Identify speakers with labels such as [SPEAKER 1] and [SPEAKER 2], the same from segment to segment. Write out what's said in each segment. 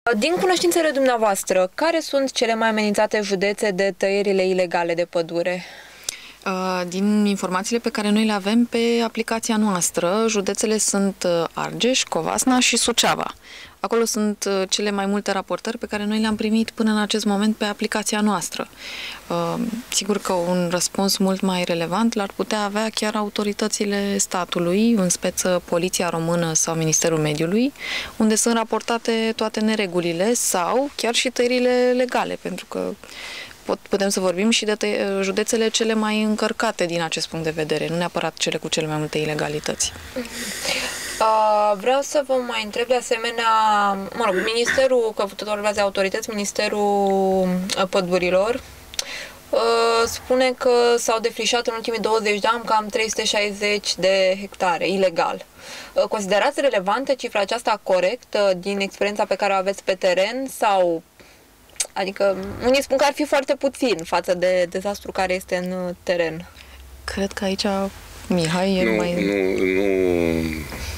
[SPEAKER 1] Din cunoștințele dumneavoastră, care sunt cele mai amenințate județe de tăierile ilegale de pădure?
[SPEAKER 2] Din informațiile pe care noi le avem pe aplicația noastră, județele sunt Argeș, Covasna și Suceava. Acolo sunt cele mai multe raportări pe care noi le-am primit până în acest moment pe aplicația noastră. Sigur că un răspuns mult mai relevant l-ar putea avea chiar autoritățile statului, în speță Poliția Română sau Ministerul Mediului, unde sunt raportate toate neregulile sau chiar și tăierile legale, pentru că putem să vorbim și de județele cele mai încărcate din acest punct de vedere, nu neapărat cele cu cele mai multe ilegalități.
[SPEAKER 1] Vreau să vă mai întreb de asemenea, Ministerul, că tot vorbeați de autorități, Ministerul Pădurilor spune că s-au defrișat în ultimii 20 de ani cam 360 de hectare, ilegal. Considerați relevantă cifra aceasta corectă din experiența pe care o aveți pe teren sau... Adică, unii spun că ar fi foarte puțin față de dezastru care este în teren.
[SPEAKER 2] Cred că aici Mihai e
[SPEAKER 3] Nu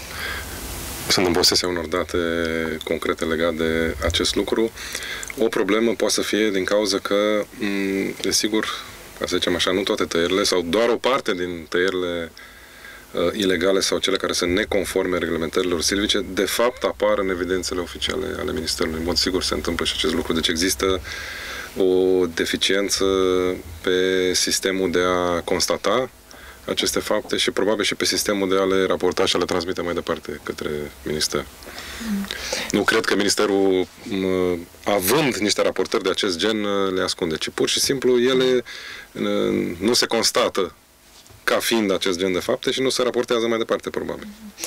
[SPEAKER 3] sunt în posesia unor date concrete legate de acest lucru. O problemă poate să fie din cauza că, desigur, ca să zicem așa, nu toate tăierile sau doar o parte din tăierile ilegale sau cele care sunt neconforme reglementărilor silvice, de fapt apar în evidențele oficiale ale Ministerului. În mod sigur se întâmplă și acest lucru. Deci există o deficiență pe sistemul de a constata aceste fapte și probabil și pe sistemul de a le raporta și a le transmite mai departe către Minister. Nu cred că Ministerul, având niște raportări de acest gen, le ascunde, ci pur și simplu ele nu se constată ca fiind acest gen de fapte și nu se raportează mai departe, probabil.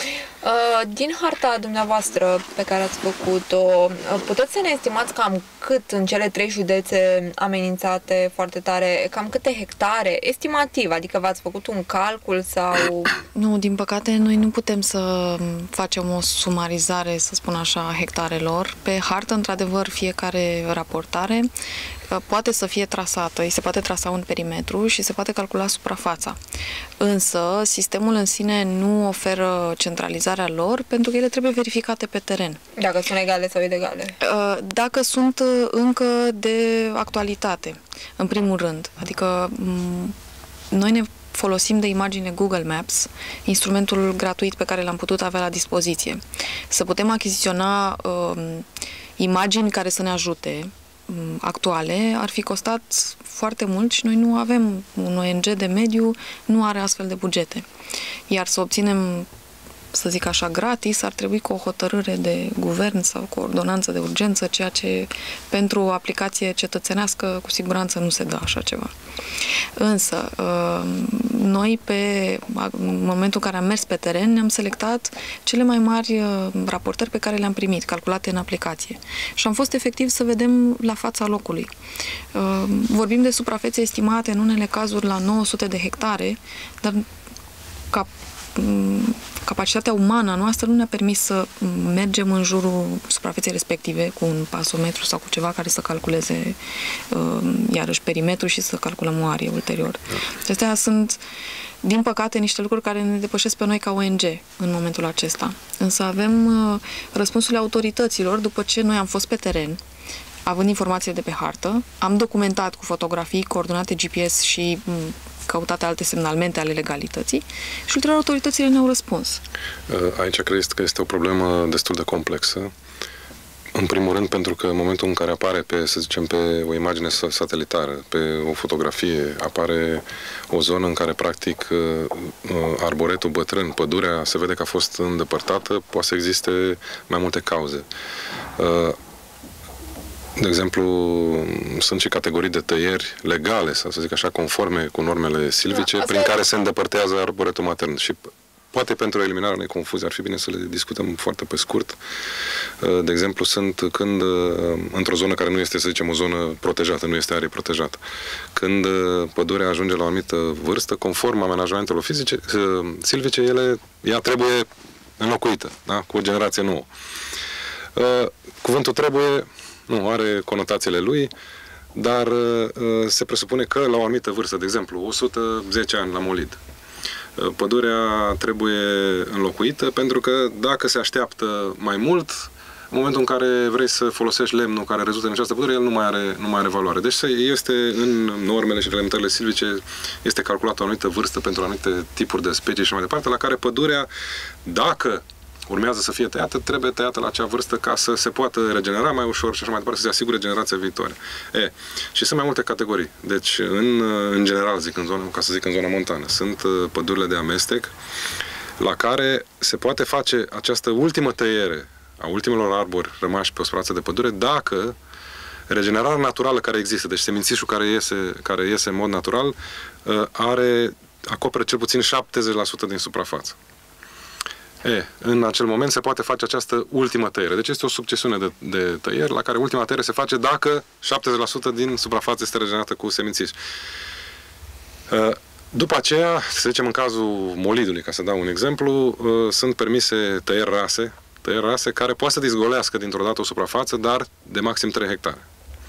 [SPEAKER 1] Din harta dumneavoastră pe care ați făcut-o, puteți să ne estimați cam cât în cele 3 județe amenințate foarte tare, cam câte hectare, estimativ, adică v-ați făcut un calcul sau...
[SPEAKER 2] Nu, din păcate, noi nu putem să facem o sumarizare, să spun așa, a hectarelor. Pe hartă, într-adevăr, fiecare raportare poate să fie trasată, îi se poate trasa un perimetru și se poate calcula suprafața. Însă, sistemul în sine nu oferă centralizarea lor pentru că ele trebuie verificate pe teren.
[SPEAKER 1] Dacă sunt legale sau ilegale?
[SPEAKER 2] Dacă sunt încă de actualitate, în primul rând. Adică noi ne folosim de imagine Google Maps, instrumentul gratuit pe care l-am putut avea la dispoziție. Să putem achiziționa imagini care să ne ajute actuale, ar fi costat foarte mult și noi nu avem, un ONG de mediu nu are astfel de bugete. Iar să obținem, să zic așa, gratis, ar trebui cu o hotărâre de guvern sau cu o ordonanță de urgență, ceea ce pentru o aplicație cetățenească cu siguranță nu se dă așa ceva. Însă, noi în momentul în care am mers pe teren, ne-am selectat cele mai mari raportări pe care le-am primit, calculate în aplicație. Și am fost efectiv să vedem la fața locului. Vorbim de suprafețe estimate în unele cazuri la 900 de hectare, dar capacitatea umană a noastră nu ne-a permis să mergem în jurul suprafeței respective cu un pasometru sau cu ceva care să calculeze iarăși perimetru și să calculăm o arie ulterior. Acestea sunt, din păcate, niște lucruri care ne depășesc pe noi ca ONG în momentul acesta. Însă avem răspunsurile autorităților după ce noi am fost pe teren, având informații de pe hartă, am documentat cu fotografii, coordonate GPS și căutate alte semnalmente ale legalității și ulterior autoritățile ne-au răspuns.
[SPEAKER 3] Aici cred că este o problemă destul de complexă. În primul rând pentru că în momentul în care apare pe, să zicem, pe o imagine satelitară, pe o fotografie, apare o zonă în care practic arboretul bătrân, pădurea, se vede că a fost îndepărtată, poate să existe mai multe cauze. De exemplu, sunt și categorii de tăieri legale, sau să zic așa, conforme cu normele silvice, prin care se îndepărtează arboretul matern. Și poate pentru eliminarea unei confuzii ar fi bine să le discutăm foarte pe scurt. De exemplu, sunt când într-o zonă care nu este, să zicem, o zonă protejată, nu este arie protejată, când pădurea ajunge la o anumită vârstă, conform amenajamentelor silvice, ea trebuie înlocuită, da? Cu o generație nouă. Cuvântul trebuie nu are conotațiile lui, dar se presupune că la o anumită vârstă, de exemplu, 110 ani la molid, pădurea trebuie înlocuită, pentru că dacă se așteaptă mai mult, în momentul în care vrei să folosești lemnul care rezultă în această pădure, el nu mai are valoare. Deci este în normele și reglementările silvice, este calculată o anumită vârstă pentru anumite tipuri de specii și mai departe, la care pădurea, dacă urmează să fie tăiată, trebuie tăiată la acea vârstă ca să se poată regenera mai ușor și așa mai departe, să se asigure generația viitoare. Și sunt mai multe categorii. Deci, în general, în zona montană, sunt pădurile de amestec, la care se poate face această ultimă tăiere a ultimelor arbori rămași pe o suprafață de pădure, dacă regenerarea naturală care există, deci semințișul care iese în mod natural, acoperă cel puțin 70% din suprafață. În acel moment se poate face această ultimă tăiere. Deci este o succesiune de tăieri, la care ultima tăiere se face dacă 70% din suprafață este regenerată cu semințiș. După aceea, să zicem în cazul molidului, ca să dau un exemplu, sunt permise tăieri rase care poate să dizgolească dintr-o dată o suprafață, dar de maxim 3 hectare.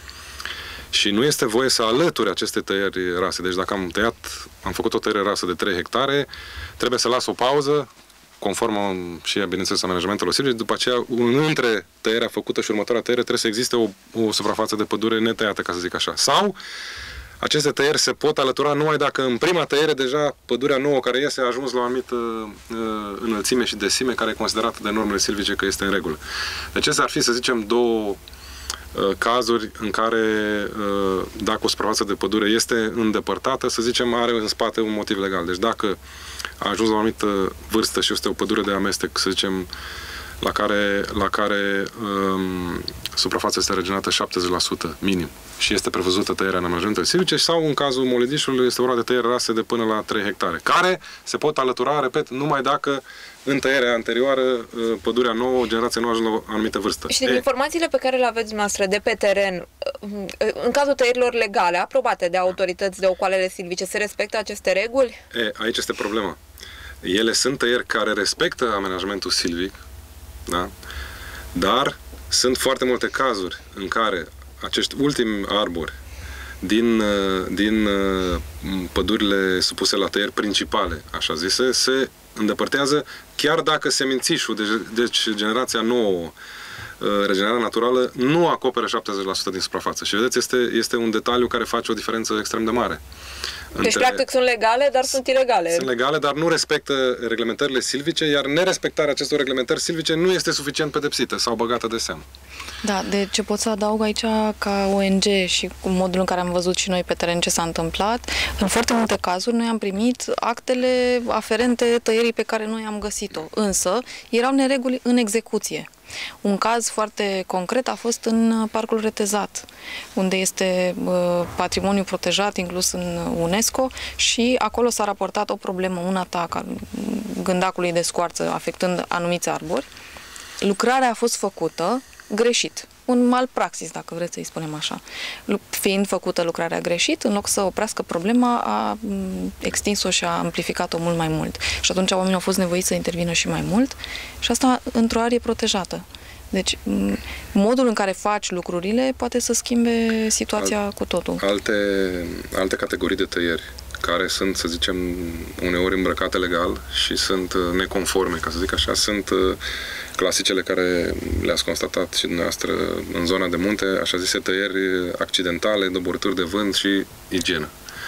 [SPEAKER 3] Și nu este voie să alături aceste tăieri rase. Deci dacă am făcut o tăiere rasă de 3 hectare, trebuie să las o pauză, conform și, bineînțeles, amenajamentelor silvice. După aceea, între tăierea făcută și următoarea tăiere, trebuie să existe o suprafață de pădure netăiată, ca să zic așa. Sau aceste tăieri se pot alătura numai dacă în prima tăiere deja pădurea nouă care iese a ajuns la o anumită înălțime și desime care e considerată de normele silvice că este în regulă. Deci acestea ar fi, să zicem, două cazuri în care dacă o suprafață de pădure este îndepărtată, să zicem, are în spate un motiv legal. Deci dacă a ajuns la o anumită vârstă și este o pădure de amestec, să zicem, la care suprafața este regenerată 70% minim și este prevăzută tăierea în amenajamentele silvice, sau în cazul moledișului este vorba de tăieri rase de până la 3 hectare, care se pot alătura, repet, numai dacă în tăierea anterioară pădurea nouă, generația nouă ajunge la o anumită vârstă.
[SPEAKER 1] Și din informațiile pe care le aveți noastră de pe teren, în cazul tăierilor legale, aprobate de autorități de ocoalele silvice, se respectă aceste reguli?
[SPEAKER 3] Aici este problema. Ele sunt tăieri care respectă amenajamentul silvic, da? Dar sunt foarte multe cazuri în care acești ultimi arbori din pădurile supuse la tăieri principale, așa zise, se îndepărtează chiar dacă semințișul, deci generația nouă, regenerarea naturală, nu acoperă 70% din suprafață. Și vedeți, este un detaliu care face o diferență extrem de mare.
[SPEAKER 1] Deci, practic, sunt legale, dar sunt ilegale.
[SPEAKER 3] Sunt legale, dar nu respectă reglementările silvice, iar nerespectarea acestor reglementări silvice nu este suficient pedepsită sau băgată de seamă.
[SPEAKER 2] Da, de ce pot să adaug aici ca ONG și cu modul în care am văzut și noi pe teren ce s-a întâmplat, în foarte multe cazuri noi am primit actele aferente tăierii pe care noi am găsit-o, însă erau nereguli în execuție. Un caz foarte concret a fost în Parcul Retezat, unde este patrimoniu protejat, inclus în UNESCO, și acolo s-a raportat o problemă, un atac al gândacului de scoarță afectând anumiți arbori. Lucrarea a fost făcută greșit. Un malpraxis, dacă vreți să-i spunem așa. Fiind făcută lucrarea greșit, în loc să oprească problema, a extins-o și a amplificat-o mult mai mult. Și atunci oamenii au fost nevoiți să intervină și mai mult, și asta într-o arie protejată. Deci, modul în care faci lucrurile poate să schimbe situația cu totul.
[SPEAKER 3] Alte categorii de tăieri care sunt, să zicem, uneori îmbrăcate legal și sunt neconforme, ca să zic așa, sunt clasicele care le-ați constatat și dumneavoastră în zona de munte, așa zise tăieri accidentale, doborâturi de vânt și igienă.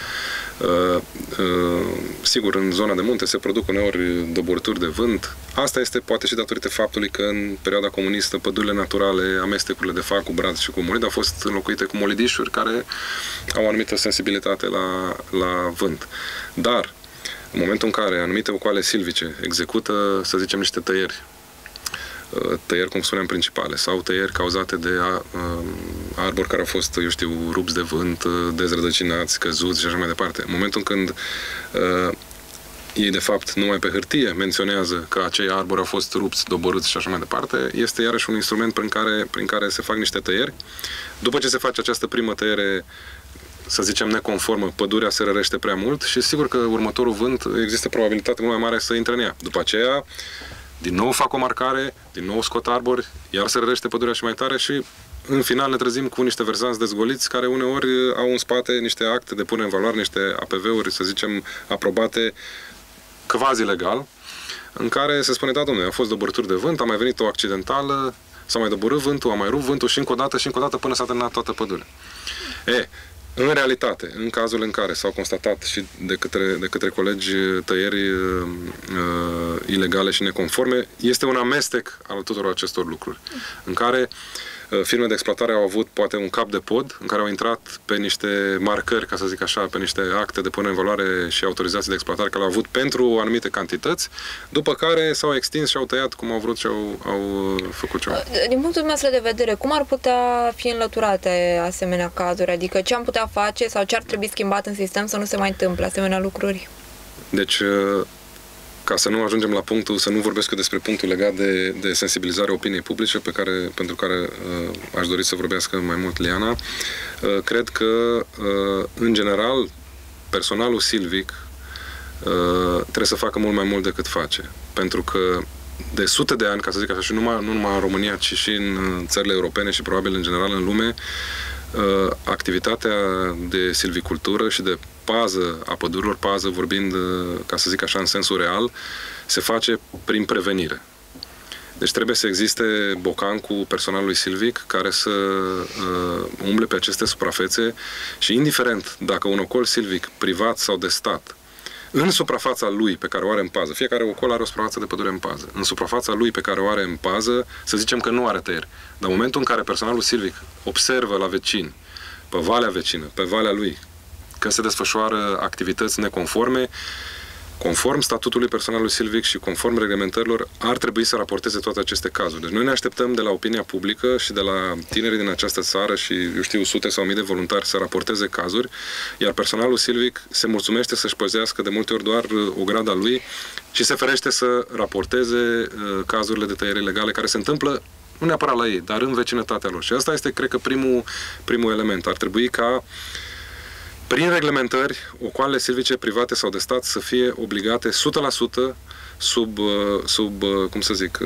[SPEAKER 3] Sigur, în zona de munte se produc uneori doborâturi de vânt. Asta este poate și datorită faptului că în perioada comunistă pădurile naturale, amestecurile de fac cu brad și cu molid au fost înlocuite cu molidișuri care au o anumită sensibilitate la vânt. Dar, în momentul în care anumite ocoale silvice execută, să zicem, niște tăieri, cum spuneam, principale, sau tăieri cauzate de arbori care au fost, eu știu, rupți de vânt, dezrădăcinați, căzuți și așa mai departe. În momentul când ei, de fapt, numai pe hârtie menționează că acei arbori au fost rupți, doborâți și așa mai departe, este iarăși un instrument prin care se fac niște tăieri. După ce se face această primă tăiere, să zicem, neconformă, pădurea se rărește prea mult și sigur că următorul vânt există probabilitate mult mai mare să intre în ea. După aceea, din nou fac o marcare, din nou scot arbori, iar se rărește pădurea și mai tare și în final ne trezim cu niște verzanți dezgoliți care uneori au în spate niște acte de punere în valoare, niște APV-uri, să zicem, aprobate quasi legal, în care se spune, da, domnule, au fost doborâturi de vânt, a mai venit o accidentală, s-a mai doborât vântul, a mai rupt vântul și încă o dată până s-a terminat toată pădurea. În realitate, în cazul în care s-au constatat și de către colegi tăieri ilegale și neconforme, este un amestec al tuturor acestor lucruri, în care firme de exploatare au avut poate un cap de pod în care au intrat pe niște marcări, ca să zic așa, pe niște acte de punere în valoare și autorizații de exploatare care le-au avut pentru anumite cantități, după care s-au extins și au tăiat cum au vrut și au făcut ce au.
[SPEAKER 1] Din punctul dumneavoastră de vedere, cum ar putea fi înlăturate asemenea cazuri? Adică ce am putea face sau ce ar trebui schimbat în sistem să nu se mai întâmple asemenea lucruri?
[SPEAKER 3] Deci, ca să nu ajungem la punctul, să nu vorbesc eu despre punctul legat de sensibilizarea opiniei publice, pentru care aș dori să vorbească mai mult Liana, cred că, în general, personalul silvic trebuie să facă mult mai mult decât face. Pentru că de sute de ani, ca să zic așa, și nu numai în România, ci și în țările europene și probabil în general în lume, activitatea de silvicultură și de pază a pădurilor, pază vorbind, ca să zic așa, în sensul real, se face prin prevenire. Deci trebuie să existe bocancul personalului silvic care să umble pe aceste suprafețe și indiferent dacă un ocol silvic privat sau de stat, în suprafața lui pe care o are în pază, fiecare ocol are o suprafață de pădure în pază, în suprafața lui pe care o are în pază, să zicem că nu are tăieri. Dar în momentul în care personalul silvic observă la vecini, pe valea vecină, pe valea lui, că se desfășoară activități neconforme, conform statutului personalului silvic și conform reglementărilor, ar trebui să raporteze toate aceste cazuri. Deci noi ne așteptăm de la opinia publică și de la tinerii din această țară și, eu știu, sute sau mii de voluntari să raporteze cazuri, iar personalul silvic se mulțumește să-și păzească de multe ori doar o grada lui și se ferește să raporteze cazurile de tăieri ilegale care se întâmplă nu neapărat la ei, dar în vecinătatea lor. Și asta este, cred că, primul element. Ar trebui ca prin reglementări, ocoalele silvice private sau de stat să fie obligate 100% sub cum să zic,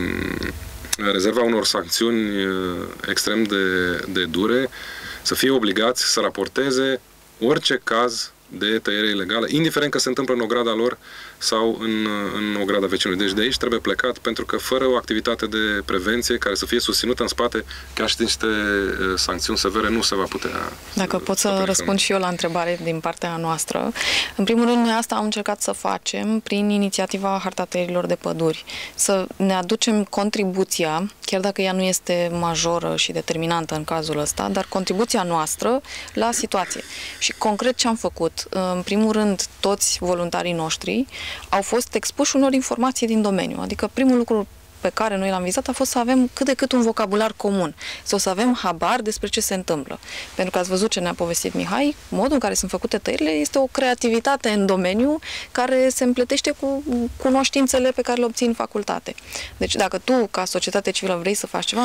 [SPEAKER 3] rezerva unor sancțiuni extrem de dure, să fie obligați să raporteze orice caz de tăiere ilegală, indiferent că se întâmplă în ograda lor sau în ograda vecinului. Deci de aici trebuie plecat, pentru că fără o activitate de prevenție care să fie susținută în spate, chiar și niște sancțiuni severe, nu se va putea...
[SPEAKER 2] Dacă pot să răspund și eu la întrebare din partea noastră. În primul rând, noi asta am încercat să facem prin inițiativa Harta Tăierilor de Păduri. Să ne aducem contribuția, chiar dacă ea nu este majoră și determinantă în cazul ăsta, dar contribuția noastră la situație. Și concret ce am făcut? În primul rând, toți voluntarii noștri au fost expuși unor informații din domeniu. Adică primul lucru pe care noi l-am vizat a fost să avem cât de cât un vocabular comun, să avem habar despre ce se întâmplă. Pentru că ați văzut ce ne-a povestit Mihai, modul în care sunt făcute tăierile este o creativitate în domeniu care se împletește cu cunoștințele pe care le obții în facultate. Deci dacă tu, ca societate civilă, vrei să faci ceva,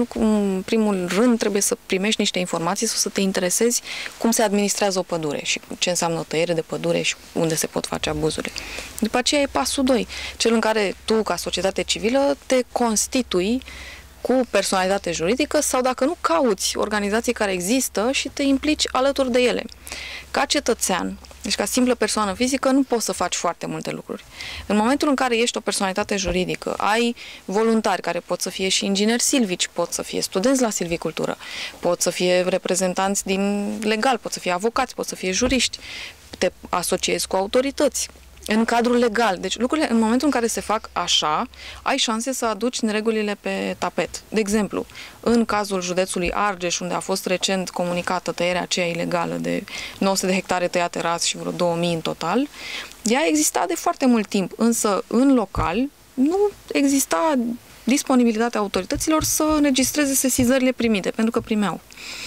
[SPEAKER 2] în primul rând trebuie să primești niște informații sau să te interesezi cum se administrează o pădure și ce înseamnă o tăiere de pădure și unde se pot face abuzurile. După aceea e pasul 2, cel în care tu, ca societate civilă, te constitui cu personalitate juridică sau, dacă nu, cauți organizații care există și te implici alături de ele. Ca cetățean, deci ca simplă persoană fizică, nu poți să faci foarte multe lucruri. În momentul în care ești o personalitate juridică, ai voluntari care pot să fie și ingineri silvici, pot să fie studenți la silvicultură, pot să fie reprezentanți din legal, pot să fie avocați, pot să fie juriști, te asociezi cu autorități în cadrul legal. Deci lucrurile, în momentul în care se fac așa, ai șanse să aduci neregulile pe tapet. De exemplu, în cazul județului Argeș, unde a fost recent comunicată tăierea aceea ilegală de 900 de hectare tăiate ras și vreo 2000 în total, ea exista de foarte mult timp, însă în local nu exista disponibilitatea autorităților să înregistreze sesizările primite, pentru că primeau.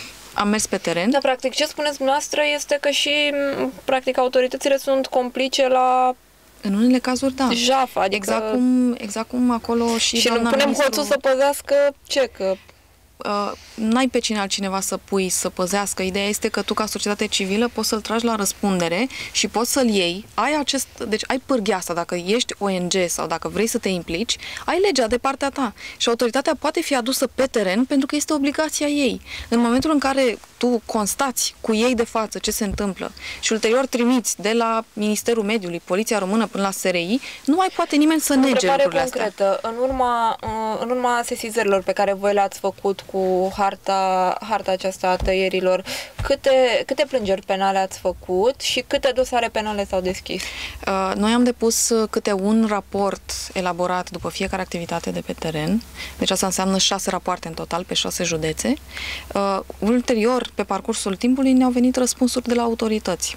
[SPEAKER 2] Am mers pe teren.
[SPEAKER 1] Da, practic, ce spuneți dumneavoastră este că și, practic, autoritățile sunt complice la...
[SPEAKER 2] În unele cazuri, da.
[SPEAKER 1] Jaf, adică...
[SPEAKER 2] Exact cum acolo și
[SPEAKER 1] nu punem hoțul să păzească ce? Că
[SPEAKER 2] n-ai pe cine altcineva să pui să păzească. Ideea este că tu, ca societate civilă, poți să-l tragi la răspundere și poți să-l iei. Deci ai pârghia asta. Dacă ești ONG sau dacă vrei să te implici, ai legea de partea ta. Și autoritatea poate fi adusă pe teren pentru că este obligația ei. În momentul în care tu constați cu ei de față ce se întâmplă și ulterior trimiți de la Ministerul Mediului, Poliția Română până la SRI, nu mai poate nimeni să nege lucrurile astea.
[SPEAKER 1] În urma sesizărilor pe care voi le-ați făcut cu harta aceasta a tăierilor, câte plângeri penale ați făcut și câte dosare penale s-au deschis?
[SPEAKER 2] Noi am depus câte un raport elaborat după fiecare activitate de pe teren. Deci asta înseamnă 6 rapoarte în total pe 6 județe. Ulterior, pe parcursul timpului, ne-au venit răspunsuri de la autorități.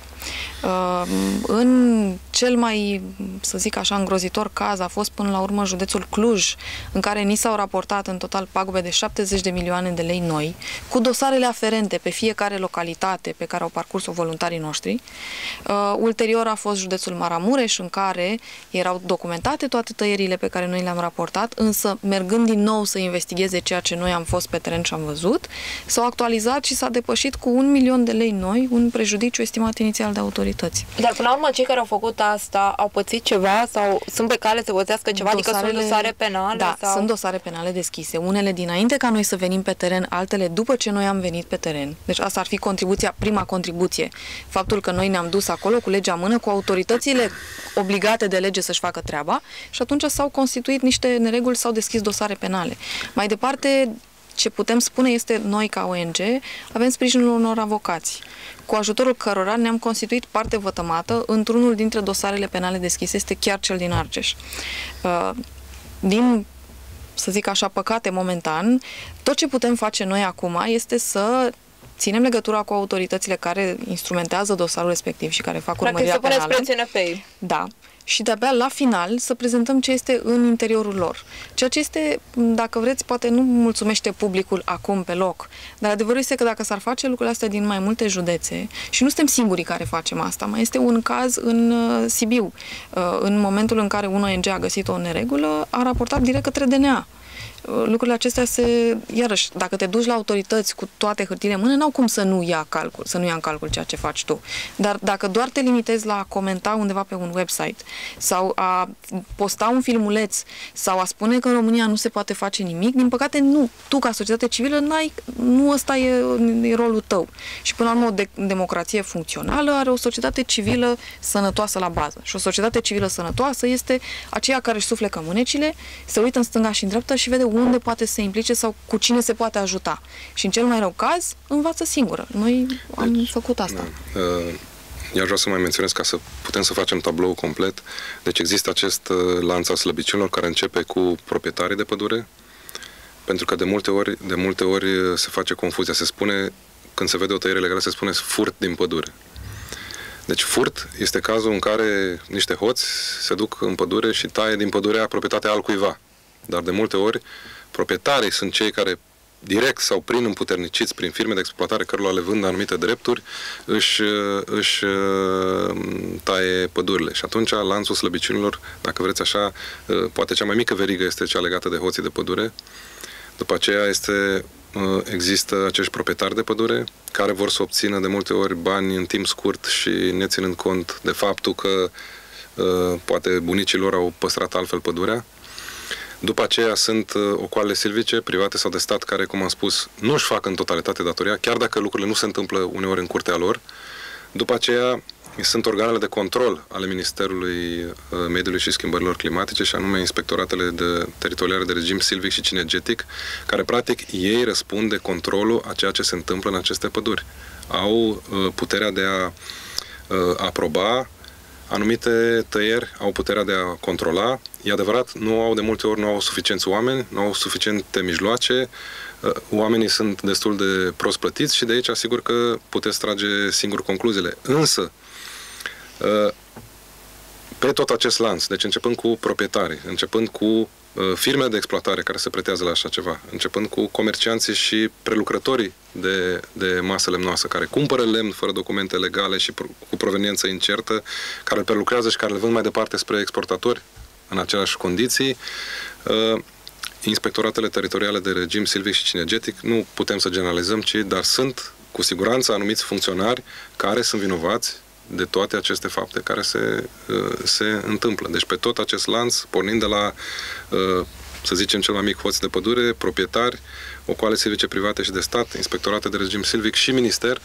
[SPEAKER 2] În cel mai, să zic așa, îngrozitor caz a fost până la urmă județul Cluj, în care ni s-au raportat în total pagube de 70 de milioane de lei noi, cu dosarele aferente pe fiecare localitate pe care au parcurs-o voluntarii noștri. Ulterior a fost județul Maramureș, în care erau documentate toate tăierile pe care noi le-am raportat, însă mergând din nou să investigheze ceea ce noi am fost pe teren și am văzut, s-au actualizat și s-a depășit cu 1 milion de lei noi un prejudiciu estimat inițial de autorități.
[SPEAKER 1] Dar până la urmă, cei care au făcut asta au pățit ceva sau sunt pe cale să pățească ceva? Adică sunt dosare penale?
[SPEAKER 2] Da,
[SPEAKER 1] sau...
[SPEAKER 2] sunt dosare penale deschise. Unele dinainte ca noi să venim pe teren, altele după ce noi am venit pe teren. Deci asta ar fi prima contribuție. Faptul că noi ne-am dus acolo cu legea în mână, cu autoritățile obligate de lege să-și facă treaba și atunci s-au constituit niște nereguli, s-au deschis dosare penale. Mai departe, ce putem spune este, noi ca ONG avem sprijinul unor avocați, cu ajutorul cărora ne-am constituit parte vătămată într-unul dintre dosarele penale deschise, este chiar cel din Argeș. Din, să zic așa, păcate momentan, tot ce putem face noi acum este să ținem legătura cu autoritățile care instrumentează dosarul respectiv și care fac urmărirea penală.
[SPEAKER 1] Practic să puneți presiune pe ei.
[SPEAKER 2] Da. Și de-abia la final să prezentăm ce este în interiorul lor. Ceea ce este, dacă vreți, poate nu mulțumește publicul acum pe loc, dar adevărul este că dacă s-ar face lucrurile astea din mai multe județe, și nu suntem singurii care facem asta, mai este un caz în Sibiu. În momentul în care un ONG a găsit o neregulă, a raportat direct către DNA. Lucrurile acestea iarăși, dacă te duci la autorități cu toate hârtiile în mână, n-au cum să nu ia în calcul ceea ce faci tu. Dar dacă doar te limitezi la a comenta undeva pe un website sau a posta un filmuleț sau a spune că în România nu se poate face nimic, din păcate nu. Tu, ca societate civilă, nu ăsta e rolul tău. Și până la urmă, o democrație funcțională are o societate civilă sănătoasă la bază. Și o societate civilă sănătoasă este aceea care își suflecă mânecile, se uită în stânga și în dreapta și vede unde poate să se implice sau cu cine se poate ajuta. Și în cel mai rău caz, învață singură. Noi am făcut asta.
[SPEAKER 3] Eu vreau să mai menționez ca să putem să facem tabloul complet. Deci există acest lanț al slăbiciunilor care începe cu proprietarii de pădure, pentru că de multe ori se face confuzia. Se spune, când se vede o tăiere legală, se spune furt din pădure. Deci furt este cazul în care niște hoți se duc în pădure și taie din pădurea proprietatea altcuiva. Dar de multe ori, proprietarii sunt cei care, direct sau prin împuterniciți, prin firme de exploatare cărora le vând anumite drepturi, își taie pădurile. Și atunci, lanțul slăbiciunilor, dacă vreți așa, poate cea mai mică verigă este cea legată de hoții de pădure. După aceea există acești proprietari de pădure care vor să obțină de multe ori bani în timp scurt și neținând cont de faptul că poate bunicii lor au păstrat altfel pădurea. După aceea sunt ocoalele silvice, private sau de stat, care, cum am spus, nu își fac în totalitate datoria, chiar dacă lucrurile nu se întâmplă uneori în curtea lor. După aceea sunt organele de control ale Ministerului Mediului și Schimbărilor Climatice, și anume inspectoratele teritoriale de regim silvic și cinegetic, care, practic, ei răspund de controlul a ceea ce se întâmplă în aceste păduri. Au puterea de a aproba anumite tăieri, au puterea de a controla. E adevărat, de multe ori nu au suficienți oameni, nu au suficiente mijloace, oamenii sunt destul de prost plătiți și de aici asigur că puteți trage singur concluziile. Însă, pe tot acest lanț, deci începând cu proprietarii, începând cu firmele de exploatare care se pretează la așa ceva, începând cu comercianții și prelucrătorii de masă lemnoasă, care cumpără lemn fără documente legale și cu proveniență incertă, care îl prelucrează și care îl vând mai departe spre exportatori în aceleași condiții, inspectoratele teritoriale de regim silvic și cinegetic, nu putem să generalizăm, dar sunt cu siguranță anumiți funcționari care sunt vinovați de toate aceste fapte care se întâmplă. Deci pe tot acest lanț, pornind de la, să zicem, cel mai mic hoț de pădure, proprietari, ocoale silvice private și de stat, inspectorate de regim silvic și minister,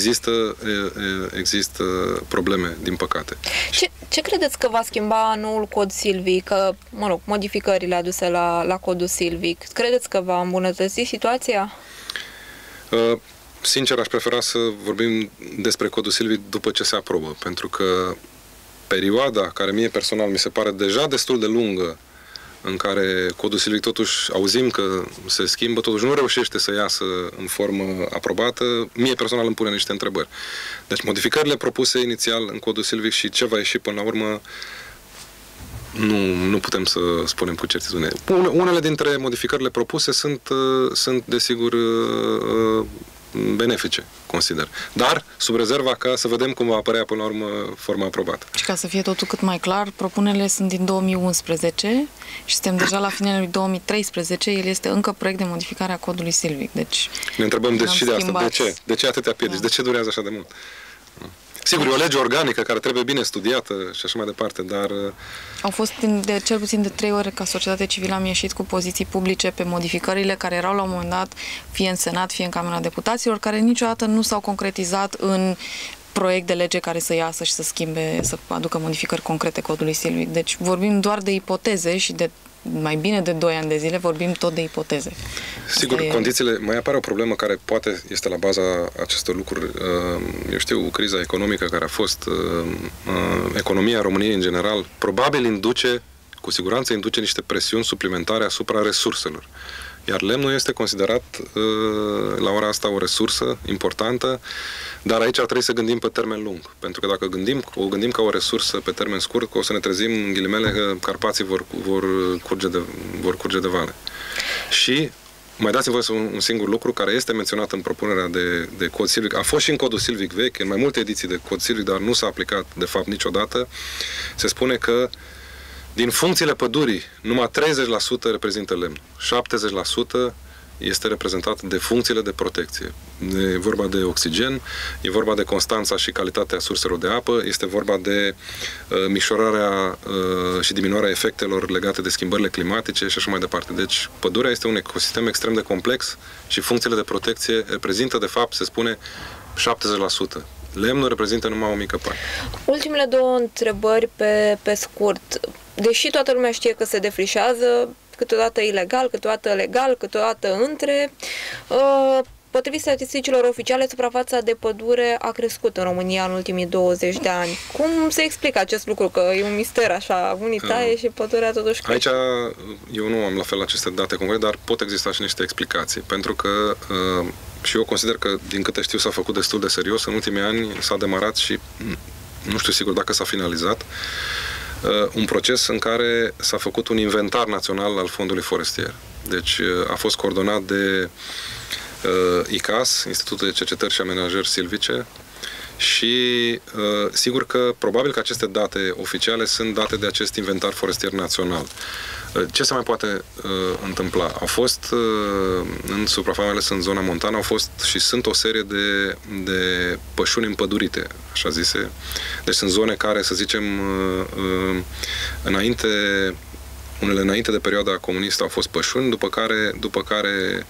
[SPEAKER 3] există probleme, din păcate.
[SPEAKER 1] Ce credeți că va schimba noul cod silvic, modificările aduse la codul silvic? Credeți că va îmbunătăți situația?
[SPEAKER 3] Sincer, aș prefera să vorbim despre codul silvic după ce se aprobă, pentru că perioada care mie personal mi se pare deja destul de lungă, în care codul silvic totuși auzim că se schimbă, totuși nu reușește să iasă în formă aprobată, mie personal îmi pune niște întrebări. Deci modificările propuse inițial în codul silvic și ce va ieși până la urmă, nu putem să spunem cu certitudine. Unele dintre modificările propuse sunt desigur benefice, consider. Dar, sub rezerva ca să vedem cum va apărea până la urmă forma aprobată.
[SPEAKER 2] Și ca să fie totul cât mai clar, propunerile sunt din 2011 și suntem deja la finalul lui 2013. El este încă proiect de modificare a codului silvic. Deci,
[SPEAKER 3] ne întrebăm și de asta. De ce? De ce atâtea piedici? De ce durează așa de mult? Sigur, e o lege organică care trebuie bine studiată și așa mai departe, dar...
[SPEAKER 2] Au fost cel puțin de 3 ori ca societate civilă am ieșit cu poziții publice pe modificările care erau la un moment dat fie în Senat, fie în Camera Deputaților, care niciodată nu s-au concretizat în proiect de lege care să iasă și să schimbe, să aducă modificări concrete codului silvic. Deci vorbim doar de ipoteze și de mai bine de 2 ani de zile vorbim tot de ipoteze.
[SPEAKER 3] Sigur, condițiile, mai apare o problemă care poate este la baza acestor lucruri. Eu știu, criza economică care a fost, economia României în general, probabil cu siguranță induce niște presiuni suplimentare asupra resurselor. Iar lemnul este considerat la ora asta o resursă importantă, dar aici ar trebui să gândim pe termen lung. Pentru că dacă o gândim ca o resursă pe termen scurt, o să ne trezim, în ghilimele, că Carpații vor curge de vale. Și mai dați-mi voie un singur lucru care este menționat în propunerea de cod silvic. A fost și în codul silvic vechi, în mai multe ediții de cod silvic, dar nu s-a aplicat, de fapt, niciodată. Se spune că din funcțiile pădurii, numai 30% reprezintă lemn. 70% este reprezentat de funcțiile de protecție. E vorba de oxigen, e vorba de constanța și calitatea surselor de apă, este vorba de micșorarea și diminuarea efectelor legate de schimbările climatice și așa mai departe. Deci, pădurea este un ecosistem extrem de complex și funcțiile de protecție reprezintă, de fapt, se spune, 70%. Lemnul reprezintă numai o mică parte.
[SPEAKER 1] Ultimele 2 întrebări pe scurt. Deși toată lumea știe că se defrișează, câteodată ilegal, câteodată legal, câteodată între, potrivit statisticilor oficiale, suprafața de pădure a crescut în România în ultimii 20 de ani. Cum se explică acest lucru? Că e un mister așa, unii taie și pădurea totuși crește.
[SPEAKER 3] Aici eu nu am la fel aceste date concrete, dar pot exista și niște explicații, pentru că și eu consider că, din câte știu, s-a făcut destul de serios. În ultimii ani s-a demarat și nu știu sigur dacă s-a finalizat un proces în care s-a făcut un inventar național al fondului forestier. Deci a fost coordonat de ICAS, Institutul de Cercetări și Amenajări Silvice, și sigur că probabil că aceste date oficiale sunt date de acest inventar forestier național. Ce se mai poate întâmpla? Au fost în suprafața, mai ales în zona montană, au fost și sunt o serie de pășuni împădurite, așa zise. Deci sunt zone care, să zicem, unele înainte de perioada comunistă au fost pășuni, după care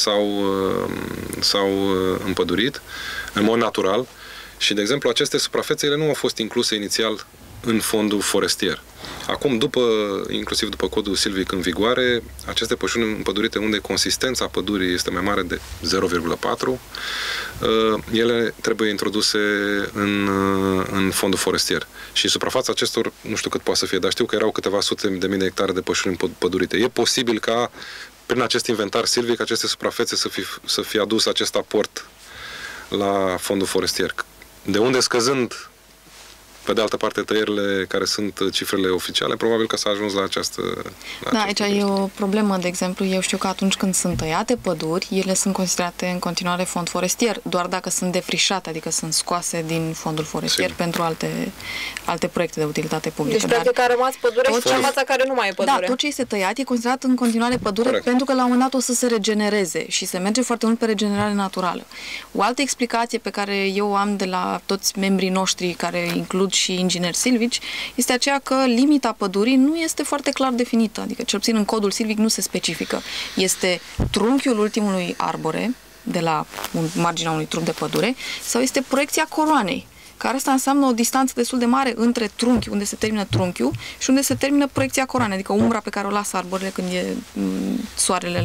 [SPEAKER 3] s-au împădurit în mod natural. Și, de exemplu, aceste suprafețe ele nu au fost incluse inițial în fondul forestier. Acum, inclusiv după codul silvic în vigoare, aceste pășuni împădurite unde consistența pădurii este mai mare de 0,4, ele trebuie introduse în fondul forestier. Și suprafața acestor, nu știu cât poate să fie, dar știu că erau câteva sute de mii de hectare de pășuni împădurite. E posibil ca, prin acest inventar silvic, aceste suprafețe să fie adus acest aport la fondul forestier. De unde, scăzând Pe de altă parte, tăierile care sunt cifrele oficiale, probabil că s-a ajuns la această...
[SPEAKER 2] Da, aici e o problemă, de exemplu, eu știu că atunci când sunt tăiate păduri, ele sunt considerate în continuare fond forestier, doar dacă sunt defrișate, adică sunt scoase din fondul forestier pentru alte proiecte de utilitate publică.
[SPEAKER 1] Deci, practic, a rămas pădure și în fața care nu mai e pădure.
[SPEAKER 2] Da, tot ce este tăiat e considerat în continuare pădure. Corect. Pentru că la un moment dat o să se regenereze și se merge foarte mult pe regenerare naturală. O altă explicație pe care eu am de la toți membrii noștri, care includ și ingineri silvici, este aceea că limita pădurii nu este foarte clar definită, adică cel puțin în codul silvic nu se specifică. Este trunchiul ultimului arbore de la marginea unui trup de pădure sau este proiecția coroanei, care asta înseamnă o distanță destul de mare între trunchi, unde se termină trunchiul, și unde se termină proiecția coroanei, adică umbra pe care o lasă arborele când e soarele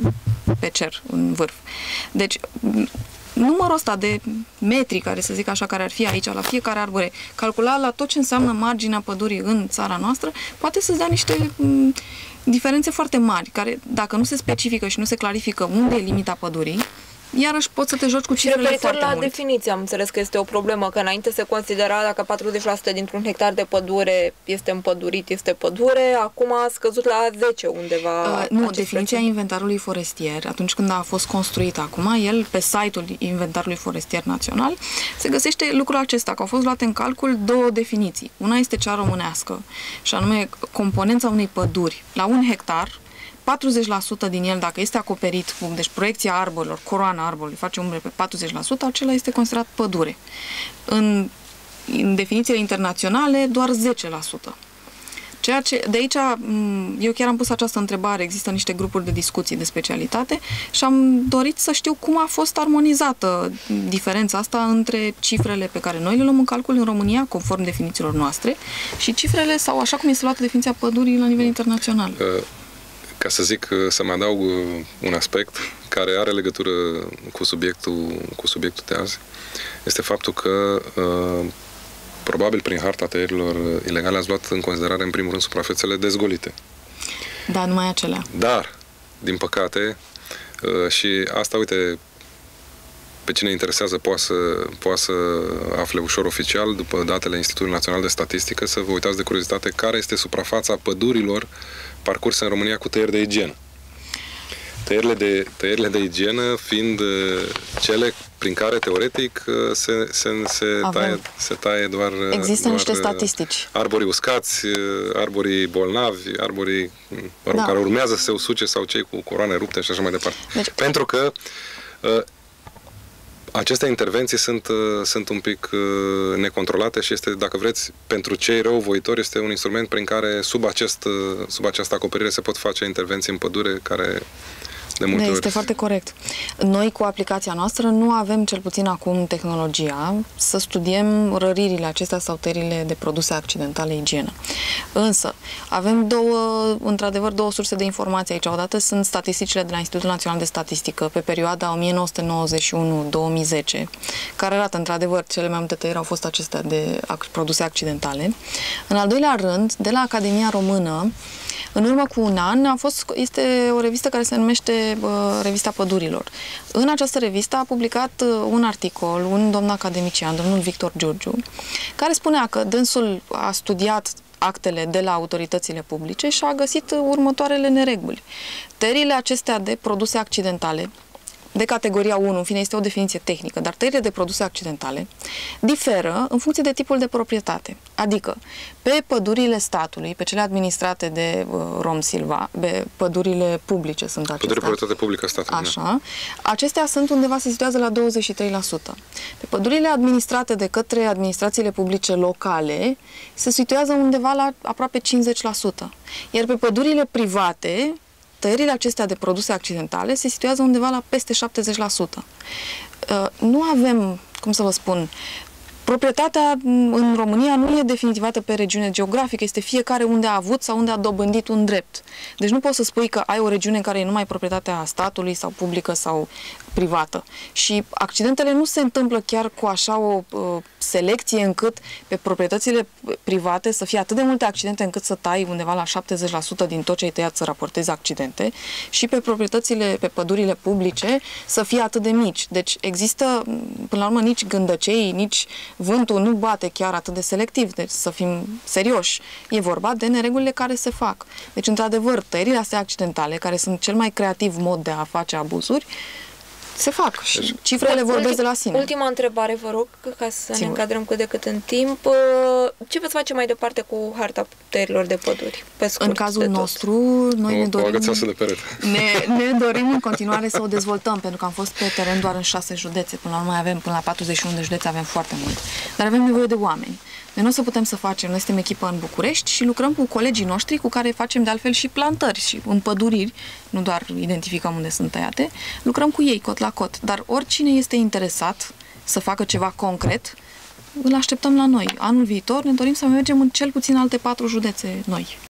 [SPEAKER 2] pe cer, în vârf. Deci, numărul ăsta de metri, care să zic așa, care ar fi aici, la fiecare arbore, calculat la tot ce înseamnă marginea pădurii în țara noastră, poate să-ți dea niște diferențe foarte mari, care, dacă nu se specifică și nu se clarifică unde e limita pădurii, iarăși poți să te joci cu cifrele foarte mult.
[SPEAKER 1] Referitor la definiție, am înțeles că este o problemă, că înainte se considera dacă 40% dintr-un hectar de pădure este împădurit, este pădure, acum a scăzut la 10 undeva.
[SPEAKER 2] Nu, definiția inventarului forestier, atunci când a fost construit acum, el pe site-ul Inventarului Forestier Național, se găsește lucrul acesta, că au fost luate în calcul două definiții. Una este cea românească, și anume componența unei păduri la un hectar, 40% din el, dacă este acoperit cu, deci proiecția arborilor, coroana arborului face umbre pe 40%, acela este considerat pădure. În definițiile internaționale, doar 10%. Ceea ce, de aici, eu chiar am pus această întrebare, există niște grupuri de discuții de specialitate și am dorit să știu cum a fost armonizată diferența asta între cifrele pe care noi le luăm în calcul în România, conform definițiilor noastre, și cifrele, sau așa cum este luată definiția pădurii la nivel internațional.
[SPEAKER 3] Ca să zic, să mai adaug un aspect care are legătură cu subiectul de azi, este faptul că probabil prin harta tăierilor ilegale ați luat în considerare în primul rând suprafețele dezgolite.
[SPEAKER 2] Da, numai acelea.
[SPEAKER 3] Dar, din păcate, și asta, uite, pe cine interesează poate să afle ușor oficial, după datele Institutului Național de Statistică, să vă uitați de curiozitate care este suprafața pădurilor parcurse în România cu tăieri de igienă. Tăierile de igienă fiind cele prin care, teoretic, se taie doar...
[SPEAKER 2] Există niște statistici.
[SPEAKER 3] Arborii uscați, arborii bolnavi, arborii care urmează să se usuce sau cei cu coroane rupte și așa mai departe. Deci, pentru că aceste intervenții sunt un pic necontrolate și este, dacă vreți, pentru cei răuvoitori, este un instrument prin care sub această acoperire se pot face intervenții în pădure care de multe ori...
[SPEAKER 2] Este foarte corect. Noi, cu aplicația noastră, nu avem, cel puțin acum, tehnologia să studiem răririle acestea sau tăierile de produse accidentale igienă. Însă, avem într-adevăr, două surse de informații aici. Odată sunt statisticile de la Institutul Național de Statistică pe perioada 1991-2010, care arată, într-adevăr, cele mai multe tăieri au fost acestea de produse accidentale. În al doilea rând, de la Academia Română, în urmă cu un an, este o revistă care se numește Revista Pădurilor. În această revistă a publicat un articol, un domn academician, domnul Victor Giurgiu, care spunea că dânsul a studiat actele de la autoritățile publice și a găsit următoarele nereguli. Tăierile acestea de produse accidentale, de categoria 1, în fine, este o definiție tehnică, dar tăierile de produse accidentale diferă în funcție de tipul de proprietate. Adică, pe pădurile statului, pe cele administrate de Romsilva, pe pădurile publice sunt acestea.
[SPEAKER 3] Pădurile proprietate publică a statului.
[SPEAKER 2] Așa. Acestea sunt undeva, se situează la 23%. Pe pădurile administrate de către administrațiile publice locale, se situează undeva la aproape 50%. Iar pe pădurile private, tăierile acestea de produse accidentale se situează undeva la peste 70%. Nu avem, cum să vă spun, proprietatea în România nu e definitivată pe regiune geografică, este fiecare unde a avut sau unde a dobândit un drept. Deci nu poți să spui că ai o regiune în care e numai proprietatea statului sau publică sau privată. Și accidentele nu se întâmplă chiar cu așa o selecție încât pe proprietățile private să fie atât de multe accidente încât să tai undeva la 70% din tot ce ai tăiat să raportezi accidente și pe proprietățile, pe pădurile publice să fie atât de mici. Deci există, până la urmă, nici gândăcei, nici vântul nu bate chiar atât de selectiv. Deci să fim serioși. E vorba de neregulile care se fac. Deci, într-adevăr, tăierile astea accidentale, care sunt cel mai creativ mod de a face abuzuri, se fac și cifrele vorbesc de la sine.
[SPEAKER 1] Ultima întrebare, vă rog, ca să ne încadrăm cât de cât în timp. Ce veți face mai departe cu harta tăierilor de păduri? Pe scurt,
[SPEAKER 2] în cazul nostru, noi ne dorim... Ne dorim în continuare să o dezvoltăm, pentru că am fost pe teren doar în 6 județe. Până la urmă avem până la 41 de județe, avem foarte mult. Dar avem nevoie de oameni. Noi nu o să putem să facem, noi suntem echipă în București și lucrăm cu colegii noștri cu care facem de altfel și plantări și împăduriri, nu doar identificăm unde sunt tăiate, lucrăm cu ei cot la cot. Dar oricine este interesat să facă ceva concret, îl așteptăm la noi. Anul viitor ne dorim să mergem în cel puțin alte 4 județe noi.